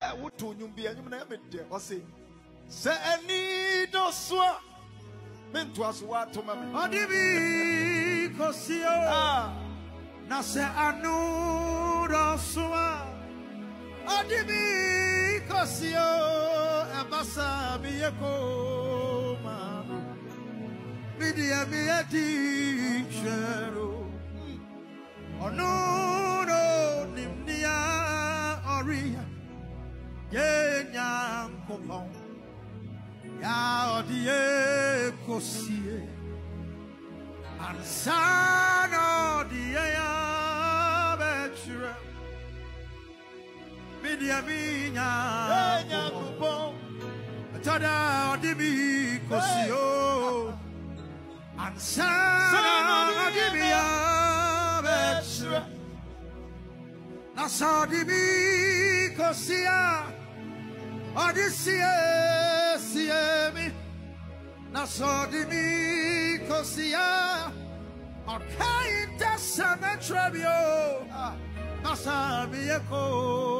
What to you be? And you never did. Or say, say, any doswa. Men to us what to mammy. Odibi Kosio. Na se anu doswa. Odibi Kosio. Ebasa biyeko manu. Midia miyeti shero. Onuno nimnia oria. Yenya kopon. Ya odie kosie. Ansano die ya betre. Midia minya kopon. Tada odibi kosio. Ansano die ya betre. Nasadibi kosia. Odisia siemi. Nasadibi kosia. Okainta sametrabio. Nasabieko.